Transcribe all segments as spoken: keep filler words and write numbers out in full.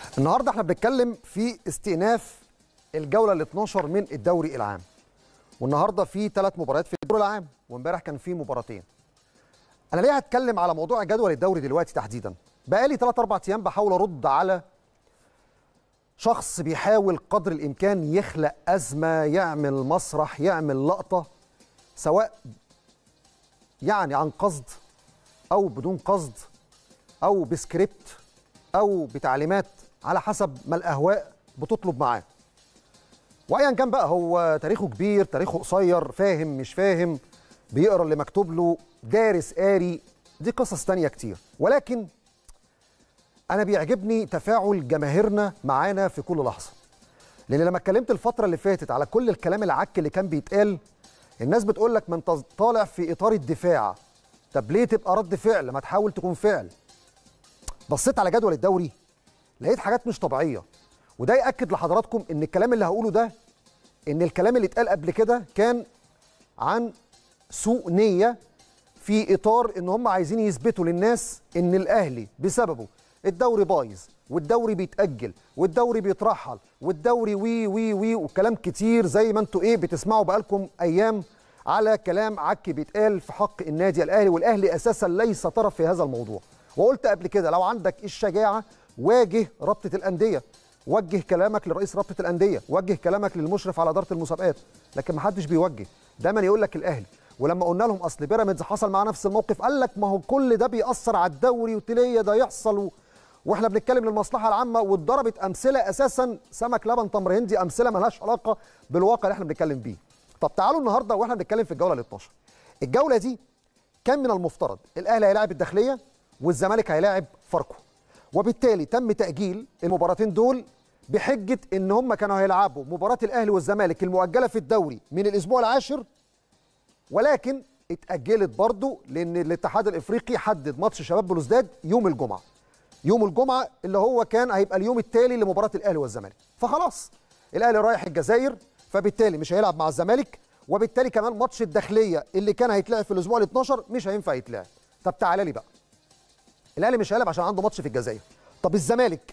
النهارده احنا بنتكلم في استئناف الجوله ال اتناشر من الدوري العام. والنهارده في ثلاث مباريات في الدوري العام، وامبارح كان في مباراتين. انا ليه هتكلم على موضوع جدول الدوري دلوقتي تحديدا؟ بقالي ثلاث أربع ايام بحاول ارد على شخص بيحاول قدر الامكان يخلق ازمه، يعمل مسرح، يعمل لقطه، سواء يعني عن قصد او بدون قصد او بسكريبت او بتعليمات على حسب ما الاهواء بتطلب معاه. وايا كان بقى، هو تاريخه كبير، تاريخه قصير، فاهم مش فاهم، بيقرا اللي مكتوب له، دارس قاري، دي قصص تانية كتير. ولكن انا بيعجبني تفاعل جماهيرنا معانا في كل لحظه. لان لما اتكلمت الفتره اللي فاتت على كل الكلام العك اللي كان بيتقال، الناس بتقول لك ما انت طالع في اطار الدفاع، طب ليه تبقى رد فعل؟ ما تحاول تكون فعل. بصيت على جدول الدوري لقيت حاجات مش طبيعيه، وده ياكد لحضراتكم ان الكلام اللي هقوله ده، ان الكلام اللي اتقال قبل كده كان عن سوء نيه، في اطار ان هم عايزين يثبتوا للناس ان الاهلي بسببه الدوري بايظ، والدوري بيتاجل، والدوري بيترحل، والدوري وي وي وي وكلام كتير زي ما انتوا ايه بتسمعوا بقالكم ايام على كلام عك بيتقال في حق النادي الاهلي، والاهلي اساسا ليس طرف في هذا الموضوع. وقلت قبل كده لو عندك الشجاعه واجه رابطه الانديه، وجه كلامك لرئيس رابطه الانديه، وجه كلامك للمشرف على اداره المسابقات، لكن ما حدش بيوجه، دايما يقول لك الاهلي. ولما قلنا لهم اصل بيراميدز حصل معاه نفس الموقف، قال لك ما هو كل ده بيأثر على الدوري وتليه ده يحصل و... واحنا بنتكلم للمصلحه العامه، واتضربت امثله اساسا سمك لبن تمر هندي، امثله مالهاش علاقه بالواقع اللي احنا بنتكلم بيه. طب تعالوا النهارده واحنا بنتكلم في الجوله ال اتناشر. الجوله دي كان من المفترض الاهلي هيلاعب الداخليه والزمالك هيلاعب فاركو، وبالتالي تم تاجيل المباراتين دول بحجه ان هم كانوا هيلعبوا مباراه الاهلي والزمالك المؤجله في الدوري من الاسبوع العاشر، ولكن اتاجلت برضه لان الاتحاد الافريقي حدد ماتش شباب بلوزداد يوم الجمعه. يوم الجمعه اللي هو كان هيبقى اليوم التالي لمباراه الاهلي والزمالك، فخلاص الاهلي رايح الجزائر، فبالتالي مش هيلعب مع الزمالك، وبالتالي كمان ماتش الداخليه اللي كان هيتلعب في الاسبوع ال اتناشر مش هينفع يتلعب. طب تعالى لي بقى، الاهلي مش هيلعب عشان عنده ماتش في الجزائر. طب الزمالك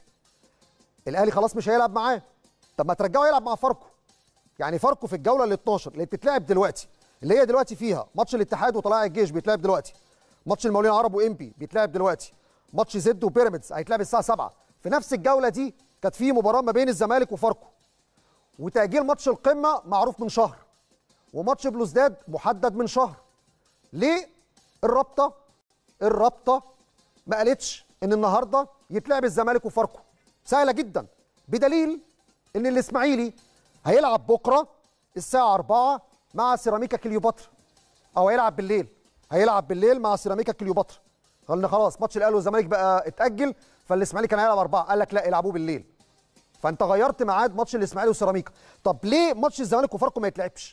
الاهلي خلاص مش هيلعب معاه، طب ما ترجعه يلعب مع فاركو. يعني فاركو في الجوله ال اتناشر اللي بتتلعب دلوقتي، اللي هي دلوقتي فيها ماتش الاتحاد وطلائع الجيش بيتلعب دلوقتي، ماتش المقاولين العرب وانبي بيتلعب دلوقتي، ماتش زد وبيراميدز هيتلعب الساعه سبعة. في نفس الجوله دي كانت في مباراه ما بين الزمالك وفاركو، وتاجيل ماتش القمه معروف من شهر، وماتش بلوزداد محدد من شهر. ليه الرابطه الرابطه ما قالتش ان النهارده يتلعب الزمالك وفاركو؟ سهله جدا، بدليل ان الاسماعيلي هيلعب بكره الساعه أربعة مع سيراميكا كليوباترا، او هيلعب بالليل، هيلعب بالليل مع سيراميكا كليوباترا. قلنا خلاص ماتش الاهلي والزمالك بقى اتاجل، فالاسماعيلي كان هيلعب أربعة، قال لك لا العبوه بالليل، فانت غيرت ميعاد ماتش الاسماعيلي وسيراميكا. طب ليه ماتش الزمالك وفاركو ما يتلعبش؟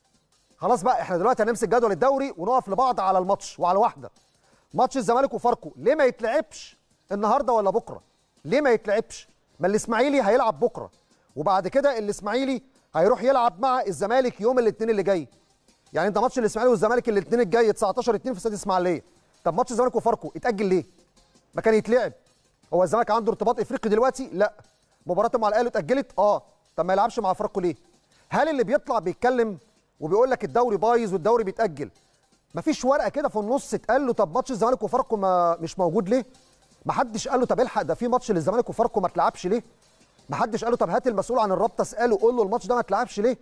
خلاص بقى احنا دلوقتي هنمسك جدول الدوري ونقف لبعض على الماتش وعلى واحده. ماتش الزمالك وفاركو ليه ما يتلعبش النهارده ولا بكره؟ ليه ما يتلعبش؟ ما الاسماعيلي هيلعب بكره، وبعد كده الاسماعيلي هيروح يلعب مع الزمالك يوم الاثنين اللي جاي. يعني انت ماتش الاسماعيلي والزمالك الاثنين الجاي تسعتاشر اتنين في استاد الاسماعيليه. طب ماتش الزمالك وفاركو اتاجل ليه؟ ما كان يتلعب. هو الزمالك عنده ارتباط افريقي دلوقتي؟ لا. مباراته مع الاهلي اتاجلت؟ اه. طب ما يلعبش مع فاركو ليه؟ هل اللي بيطلع بيتكلم وبيقول لك الدوري بايظ والدوري بيتاجل، مفيش ورقه كده في النص اتقال له طب ماتش الزمالك وفاركو ما مش موجود ليه؟ ما حدش قال له طب الحق ده في ماتش للزمالك وفاركو ما اتلعبش ليه؟ ما حدش قال له طب هات المسؤول عن الرابطه اساله قول له الماتش ده ما اتلعبش ليه؟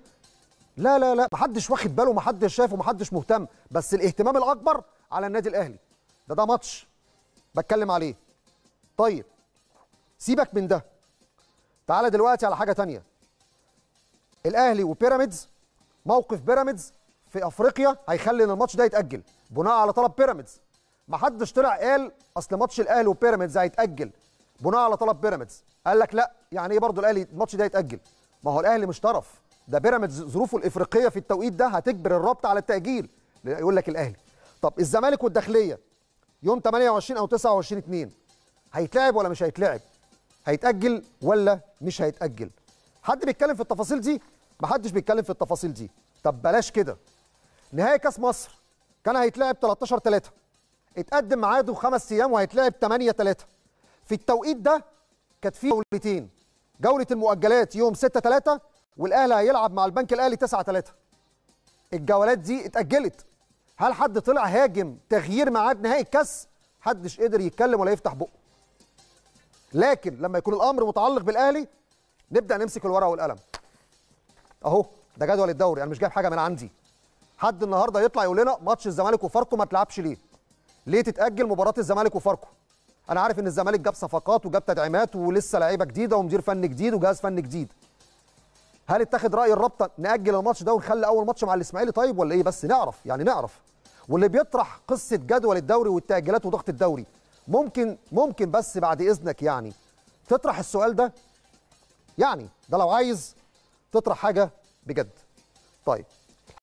لا لا لا، ما حدش واخد باله، ما حدش شايفه، ما حدش مهتم، بس الاهتمام الاكبر على النادي الاهلي. ده ده ماتش بتكلم عليه. طيب سيبك من ده، تعالى دلوقتي على حاجه ثانيه. الاهلي وبيراميدز، موقف بيراميدز في افريقيا هيخلي ان الماتش ده يتاجل بناء على طلب بيراميدز. ما حدش طلع قال اصل ماتش الاهلي وبيراميدز هيتاجل بناء على طلب بيراميدز. قال لك لا، يعني ايه برضه الاهلي الماتش ده يتاجل؟ ما هو الاهلي مش طرف، ده بيراميدز ظروفه الافريقيه في التوقيت ده هتجبر الرابطه على التاجيل، يقول لك الاهلي. طب الزمالك والداخليه يوم تمنية وعشرين او تسعة وعشرين اتنين هيتلعب ولا مش هيتلعب؟ هيتاجل ولا مش هيتاجل؟ حد بيتكلم في التفاصيل دي؟ ما حدش بيتكلم في التفاصيل دي. طب بلاش كده، نهائي كاس مصر كان هيتلعب تلتاشر تلاتة، اتقدم ميعاده خمس ايام وهيتلعب تمنية تلاتة. في التوقيت ده كانت في جولتين، جوله المؤجلات يوم ستة ثلاثة والاهلي هيلعب مع البنك الاهلي تسعة ثلاثة. الجولات دي اتاجلت. هل حد طلع هاجم تغيير ميعاد نهائي الكاس؟ محدش قدر يتكلم ولا يفتح بقه. لكن لما يكون الامر متعلق بالاهلي نبدا نمسك الورقه والقلم. اهو ده جدول الدوري، انا مش جايب حاجه من عندي. حد النهارده يطلع يقول لنا ماتش الزمالك وفاركو ما تلعبش ليه؟ ليه تتاجل مباراه الزمالك وفاركو؟ انا عارف ان الزمالك جاب صفقات وجاب تدعيمات ولسه لعيبه جديده ومدير فني جديد وجهاز فني جديد. هل اتخذ راي الرابطه ناجل الماتش ده ونخلي اول ماتش مع الاسماعيلي طيب ولا ايه؟ بس نعرف يعني نعرف. واللي بيطرح قصه جدول الدوري والتاجيلات وضغط الدوري ممكن ممكن بس بعد اذنك يعني تطرح السؤال ده، يعني ده لو عايز تطرح حاجه بجد. طيب